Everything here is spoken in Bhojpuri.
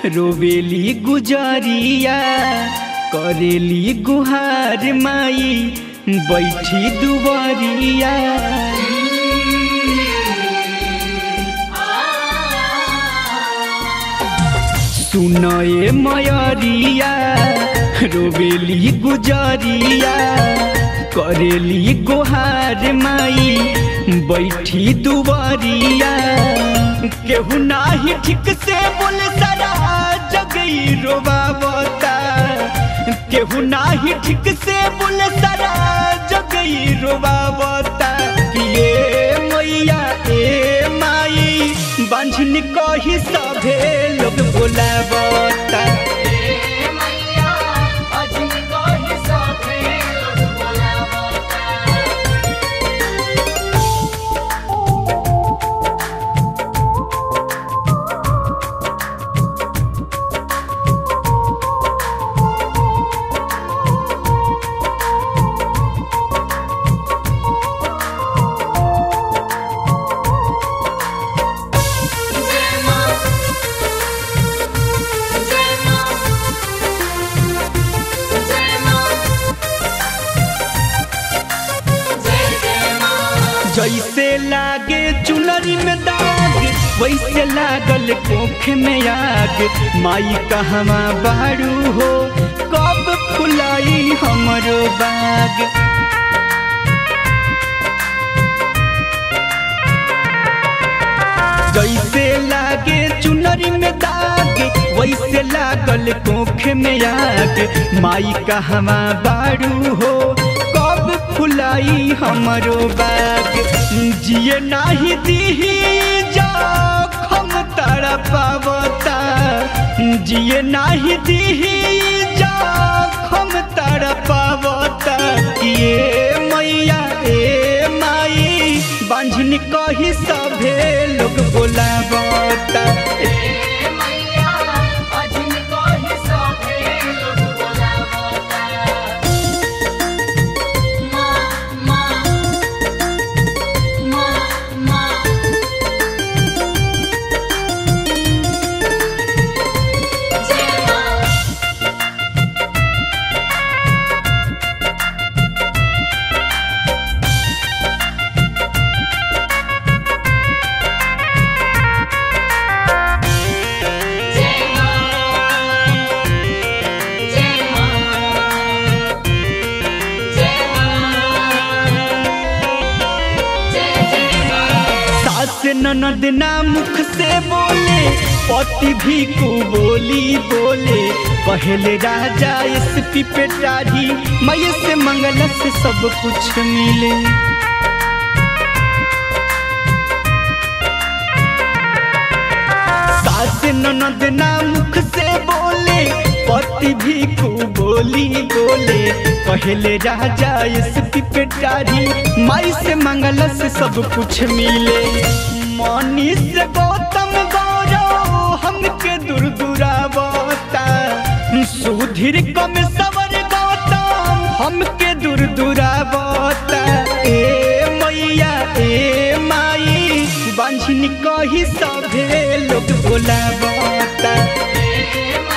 रोवेली गुजरिया करेली गुहार माई बैठी दुबरिया। सुनए मयरिया रोवेली गुजरिया करेली गुहार माई बैठी दुबरिया। केहू नाही ठीक से बोल सारा जगई रोबावता, केहू नाही ठीक से बोल सारा जगई रोबावता। ये मैया ए माई बांझनी कही सभे लोग बोलावता। जैसे लागे चुनरी में दाग वैसे लागल कोख में आग। माई कहवा बारू हो कब फुलाई हमरो बाग। जैसे लागे चुनरी में दाग वैसे लागल कोख में आग। माई कहवा बारू हो कब फुलाई हमरो बाग। जिए नाही दीही जखम तड़पावता, जिए नाही दीही जखम तड़पावता। ये मैया ए माई बांझनी कही सभे लोग बोलावता। ननद ना मुख से बोले पति भी को बोली बोले। पहले राजा एसपी पेटारी मैया से मंगल से सब कुछ मिले। सास ननद ना मुख से बोले पति भी को बोली बोले। पहले राजा एसपी पेटारी माई से मंगल से सब कुछ मिले। मनीष गौतम गौरव हमके दुरदुरावता, सुधीर कम सवर गौतम हमके दुरदुरावता। ए मैया ए माई बांझनी कही सभे लोग बोलावता।